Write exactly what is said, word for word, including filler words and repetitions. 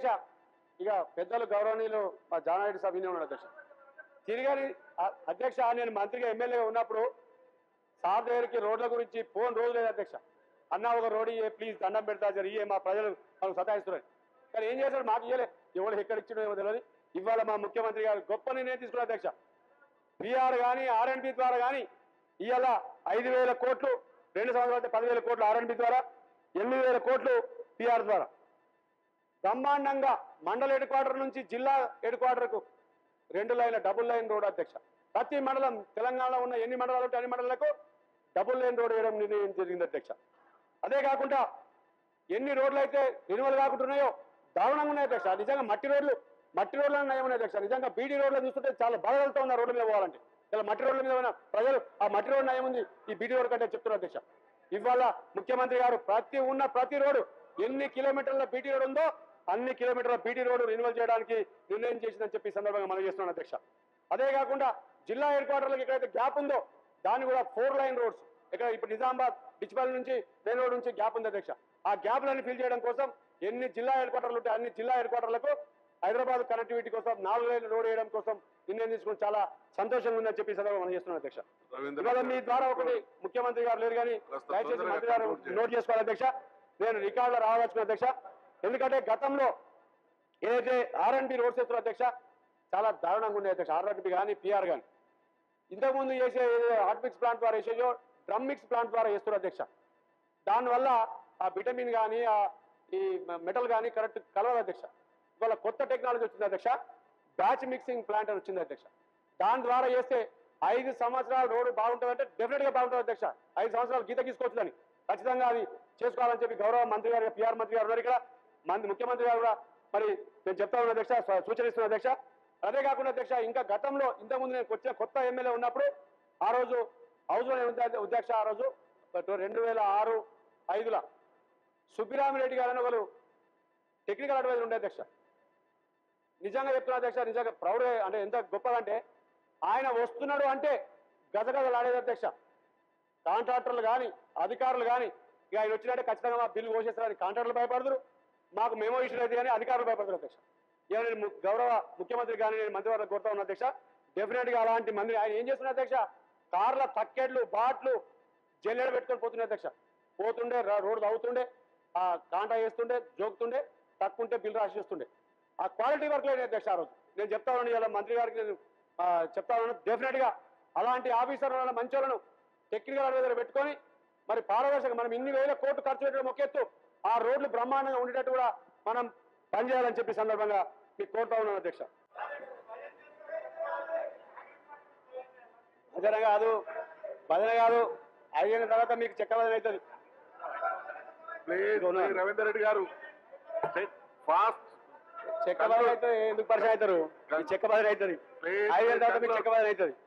అధ్యక్ష ఇక పెద్దలు గౌరవనీయులు మా జానారెడ్డి సాబ్ ఇనే ఉన్నాడు అధ్యక్ష తిరిగాని అధ్యక్ష నేను మంత్రిగా ఎమ్మెల్యేగా ఉన్నప్పుడు సార్ దగ్గరికి రోడ్ల గురించి ఫోన్ రోజు లేదు అధ్యక్ష అన్న ఒక రోడ్ ఇయ్యే ప్లీజ్ దండం పెడతా జరి ఇయ్యే మా ప్రజలు మనకు సతాయిస్తున్నారు కానీ ఏం చేశాడు మాకు ఇయ్యలే ఎవరు ఎక్కడ ఇచ్చినో ఏమో తెలియదు ఇవాళ మా ముఖ్యమంత్రి గారు గొప్ప నిర్ణయం తీసుకున్నారు అధ్యక్ష పిఆర్ కానీ ఆర్ఎన్బి ద్వారా కానీ ఇవాళ ఐదు వేల కోట్లు రెండు సంవత్సరాలు పదివేల కోట్లు ఆర్ఎన్బి ద్వారా ఎనిమిది వేల కోట్లు పిఆర్ ద్వారా బ్రహ్మాండంగా మండల హెడ్ క్వార్టర్ నుంచి జిల్లా హెడ్ క్వార్టర్కు రెండు లైన్ల డబుల్ లైన్ రోడ్ అధ్యక్ష ప్రతి మండలం తెలంగాణలో ఉన్న ఎన్ని మండలాలు ఉంటే అన్ని మండలాలకు డబుల్ లైన్ రోడ్ వేయడం నిర్ణయం జరిగింది అధ్యక్ష అదే కాకుండా ఎన్ని రోడ్లు అయితే రెన్యువల్ కాకుంటున్నాయో దారుణంగా ఉన్నాయి అధ్యక్ష నిజంగా మట్టి రోడ్లు మట్టి రోడ్లను నయం ఉన్నాయి అధ్యక్ష నిజంగా బీడీ రోడ్లు చూస్తుంటే చాలా బాధలతో ఉన్న రోడ్ల మీద పోవాలంటే ఇలా మట్టి రోడ్ల మీద ప్రజలు ఆ మట్టి రోడ్డు నయం ఉంది ఈ బీడీ రోడ్ కంటే చెప్తున్నారు అధ్యక్ష ఇవాళ ముఖ్యమంత్రి గారు ప్రతి ఉన్న ప్రతి రోడ్డు ఎన్ని కిలోమీటర్ల బీటీ రోడ్ ఉందో అన్ని కిలోమీటర్ల బీటీ రోడ్డు రెన్యువల్ చేయడానికి నిర్ణయం చేసిందని చెప్పి సందర్భంగా మనం చేస్తున్నాను అధ్యక్ష అదే కాకుండా జిల్లా హెడ్ క్వార్టర్లకు ఎక్కడైతే గ్యాప్ ఉందో దాన్ని కూడా ఫోర్ లైన్ రోడ్స్ ఇక్కడ ఇప్పుడు నిజామాబాద్ బిచ్పల్లి నుంచి మెయిన్ రోడ్ నుంచి గ్యాప్ ఉంది అధ్యక్ష ఆ గ్యాప్లను ఫిల్ చేయడం కోసం ఎన్ని జిల్లా హెడ్ క్వార్టర్లు ఉంటే అన్ని జిల్లా హెడ్ క్వార్టర్లకు హైదరాబాద్ కనెక్టివిటీ కోసం నాలుగు లైన్ రోడ్ వేయడం కోసం నిర్ణయం తీసుకుని చాలా సంతోషంగా ఉందని చెప్పి సందర్భంగా మనం చేస్తున్నాం అధ్యక్ష ఇవాళ మీ ద్వారా ఒకటి ముఖ్యమంత్రి గారు లేరు కానీ దయచేసి మంత్రి గారు నోట్ చేసుకోవాలి అధ్యక్ష నేను రికార్డులో రావాల్సిన అధ్యక్ష ఎందుకంటే గతంలో ఏదైతే ఆర్ఎన్బి రోడ్స్ వేస్తున్న అధ్యక్ష చాలా దారుణంగా ఉన్నాయి అధ్యక్ష ఆర్ఎన్బి కానీ పిఆర్ కానీ ఇంతకుముందు చేసే హాట్ మిక్స్ ప్లాంట్ ద్వారా వేసేయో డ్రమ్ మిక్స్ ప్లాంట్ ద్వారా వేస్తున్నారు అధ్యక్ష దానివల్ల ఆ విటమిన్ కానీ ఆ ఈ మెటల్ కానీ కరెక్ట్ కలవదు అధ్యక్ష ఇవాళ కొత్త టెక్నాలజీ వచ్చింది అధ్యక్ష బ్యాచ్ మిక్సింగ్ ప్లాంట్ అని వచ్చింది అధ్యక్ష దాని ద్వారా చేస్తే ఐదు సంవత్సరాలు రోడ్డు బాగుంటుందంటే డెఫినెట్గా బాగుంటుంది అధ్యక్ష ఐదు సంవత్సరాలు గీత గీసుకోవచ్చుదని ఖచ్చితంగా అది చేసుకోవాలని చెప్పి గౌరవ మంత్రి గారు పిఆర్ మంత్రి గారు ఉన్నారు ఇక్కడ మంది ముఖ్యమంత్రి గారు కూడా మరి నేను చెప్తా ఉన్నా అధ్యక్ష సూచనిస్తున్నా అధ్యక్ష అదే కాకుండా అధ్యక్ష ఇంకా గతంలో ఇంతకుముందు నేను వచ్చిన కొత్త ఎమ్మెల్యే ఉన్నప్పుడు ఆ రోజు హౌస్లో అధ్యక్ష ఆ రోజు రెండు వేల ఆరు ఐదుల సుబ్బిరామిరెడ్డి గారు అని ఒకరు టెక్నికల్ అడ్వైజర్ ఉండే అధ్యక్ష నిజంగా చెప్తున్నా అధ్యక్ష నిజంగా ప్రౌడ్ అంటే ఎంత గొప్పదంటే ఆయన వస్తున్నాడు అంటే గజగజలాడేది అధ్యక్ష కాంట్రాక్టర్లు కానీ అధికారులు కానీ ఇక ఆయన వచ్చినట్టే ఖచ్చితంగా మా బిల్లు పోసేస్తారని కాంట్రాక్టర్లు భయపడతారు మాకు మేమో ఇష్యూ అయితే కానీ అధికారులు భయపడతారు అధ్యక్ష ఇక నేను గౌరవ ముఖ్యమంత్రి కానీ నేను మంత్రివర్గం కోరుతా ఉన్నా అధ్యక్ష డెఫినెట్గా అలాంటి మంత్రి ఆయన ఏం చేస్తున్నారు అధ్యక్ష కార్ల తక్కెడ్లు బాట్లు జల్లెడ పెట్టుకొని పోతుండే అధ్యక్ష పోతుండే రోడ్డు తవ్వుతుండే ఆ కాంటా వేస్తుండే జోకుతుండే తక్కువంటే బిల్లు రాసి చేస్తుండే ఆ క్వాలిటీ వర్క్ లేని అధ్యక్ష ఆ రోజు నేను చెప్తా ఉన్నాను ఇలా మంత్రి గారికి నేను చెప్తా ఉన్నాను డెఫినెట్గా అలాంటి ఆఫీసర్లను మంచి వాళ్ళను టెక్నికల్ అడ్వైజర్ పెట్టుకొని మరి పారదర్శక మనం ఇన్ని వేల కోట్లు ఖర్చు పెట్టడం ఒక ఎత్తు ఆ రోడ్లు బ్రహ్మాండంగా ఉండేటట్టు కూడా మనం పనిచేయాలని చెప్పి సందర్భంగా మీకు కోరుతా ఉన్నాను అధ్యక్ష భజన కాదు భజన కాదు అయిన తర్వాత మీకు చెక్క భజన అవుతుంది రవీందర్ రెడ్డి గారు ఫాస్ట్ చెక్క భజన అయితే ఎందుకు పరిచయం అవుతారు చెక్క భజన అవుతుంది అయిన తర్వాత మీకు చెక్క భజన అవుతుంది